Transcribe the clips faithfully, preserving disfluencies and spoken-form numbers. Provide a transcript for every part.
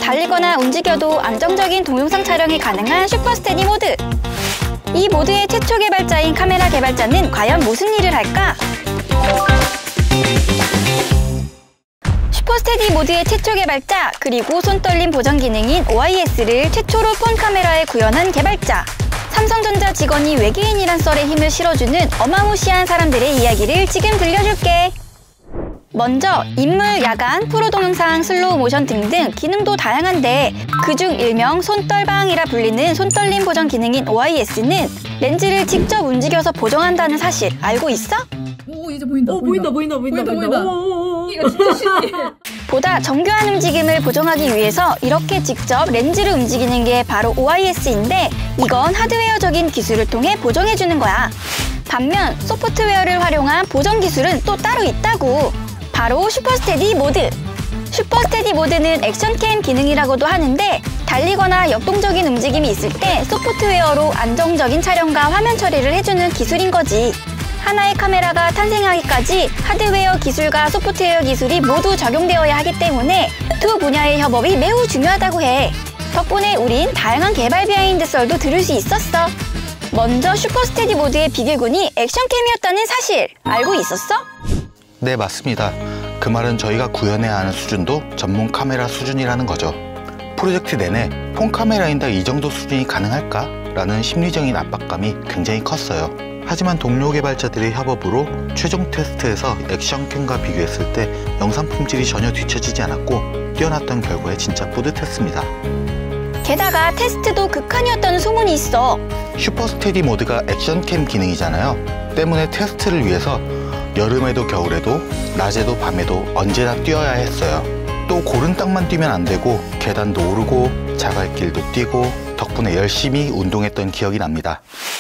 달리거나 움직여도 안정적인 동영상 촬영이 가능한 슈퍼스테디 모드. 이 모드의 최초 개발자인 카메라 개발자는 과연 무슨 일을 할까? 슈퍼스테디 모드의 최초 개발자, 그리고 손떨림 보정 기능인 오아이에스를 최초로 폰 카메라에 구현한 개발자. 삼성전자 직원이 외계인이란 썰에 힘을 실어주는 어마무시한 사람들의 이야기를 지금 들려줄게. 먼저 인물, 야간, 프로 동영상, 슬로우 모션 등등 기능도 다양한데 그중 일명 손떨방이라 불리는 손떨림 보정 기능인 오아이에스는 렌즈를 직접 움직여서 보정한다는 사실 알고 있어? 오, 이제 보인다. 오, 보인다, 보인다, 보인다, 보인다. 보인다. 보인다. 이거 진짜 신기해. 보다 정교한 움직임을 보정하기 위해서 이렇게 직접 렌즈를 움직이는 게 바로 오아이에스인데 이건 하드웨어적인 기술을 통해 보정해주는 거야. 반면 소프트웨어를 활용한 보정 기술은 또 따로 있다고. 바로 슈퍼스테디 모드. 슈퍼스테디 모드는 액션캠 기능이라고도 하는데 달리거나 역동적인 움직임이 있을 때 소프트웨어로 안정적인 촬영과 화면 처리를 해주는 기술인 거지. 하나의 카메라가 탄생하기까지 하드웨어 기술과 소프트웨어 기술이 모두 적용되어야 하기 때문에 두 분야의 협업이 매우 중요하다고 해. 덕분에 우린 다양한 개발 비하인드 썰도 들을 수 있었어. 먼저 슈퍼스테디 모드의 비결군이 액션캠이었다는 사실 알고 있었어? 네, 맞습니다. 그 말은 저희가 구현해야 하는 수준도 전문 카메라 수준이라는 거죠. 프로젝트 내내 폰 카메라인데 이 정도 수준이 가능할까? 라는 심리적인 압박감이 굉장히 컸어요. 하지만 동료 개발자들의 협업으로 최종 테스트에서 액션캠과 비교했을 때 영상 품질이 전혀 뒤처지지 않았고 뛰어났던 결과에 진짜 뿌듯했습니다. 게다가 테스트도 극한이었다는 소문이 있어. 슈퍼스테디 모드가 액션캠 기능이잖아요. 때문에 테스트를 위해서 여름에도 겨울에도 낮에도 밤에도 언제나 뛰어야 했어요. 또 고른 땅만 뛰면 안 되고 계단도 오르고 자갈길도 뛰고 덕분에 열심히 운동했던 기억이 납니다.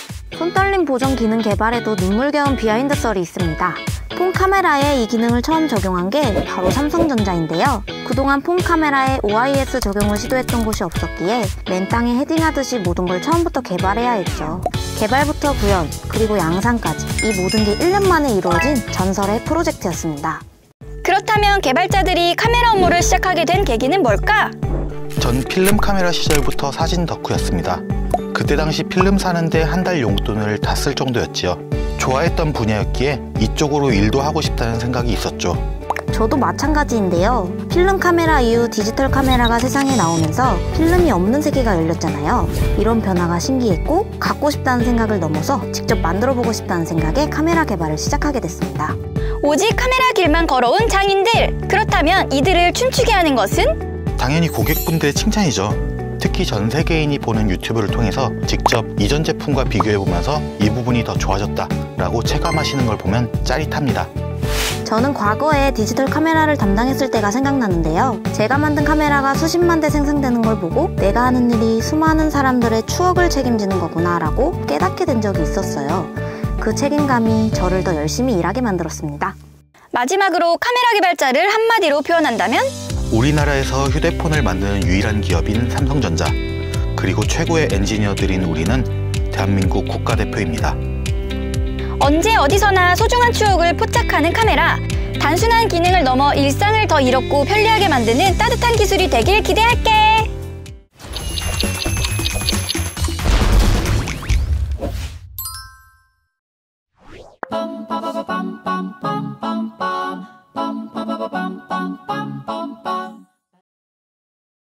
손떨림 보정 기능 개발에도 눈물겨운 비하인드 썰이 있습니다. 폰 카메라에 이 기능을 처음 적용한 게 바로 삼성전자인데요. 그동안 폰 카메라에 오아이에스 적용을 시도했던 곳이 없었기에 맨 땅에 헤딩하듯이 모든 걸 처음부터 개발해야 했죠. 개발부터 구현, 그리고 양산까지 이 모든 게 일 년 만에 이루어진 전설의 프로젝트였습니다. 그렇다면 개발자들이 카메라 업무를 시작하게 된 계기는 뭘까? 전 필름 카메라 시절부터 사진 덕후였습니다. 그때 당시 필름 사는데 한 달 용돈을 다 쓸 정도였지요. 좋아했던 분야였기에 이쪽으로 일도 하고 싶다는 생각이 있었죠. 저도 마찬가지인데요. 필름 카메라 이후 디지털 카메라가 세상에 나오면서 필름이 없는 세계가 열렸잖아요. 이런 변화가 신기했고 갖고 싶다는 생각을 넘어서 직접 만들어보고 싶다는 생각에 카메라 개발을 시작하게 됐습니다. 오직 카메라 길만 걸어온 장인들! 그렇다면 이들을 춤추게 하는 것은? 당연히 고객분들의 칭찬이죠. 특히 전 세계인이 보는 유튜브를 통해서 직접 이전 제품과 비교해보면서 이 부분이 더 좋아졌다 라고 체감하시는 걸 보면 짜릿합니다. 저는 과거에 디지털 카메라를 담당했을 때가 생각나는데요. 제가 만든 카메라가 수십만 대 생산되는 걸 보고 내가 하는 일이 수많은 사람들의 추억을 책임지는 거구나 라고 깨닫게 된 적이 있었어요. 그 책임감이 저를 더 열심히 일하게 만들었습니다. 마지막으로 카메라 개발자를 한마디로 표현한다면? 우리나라에서 휴대폰을 만드는 유일한 기업인 삼성전자, 그리고 최고의 엔지니어들인 우리는 대한민국 국가대표입니다. 언제 어디서나 소중한 추억을 포착하는 카메라. 단순한 기능을 넘어 일상을 더 이롭고 편리하게 만드는 따뜻한 기술이 되길 기대할게.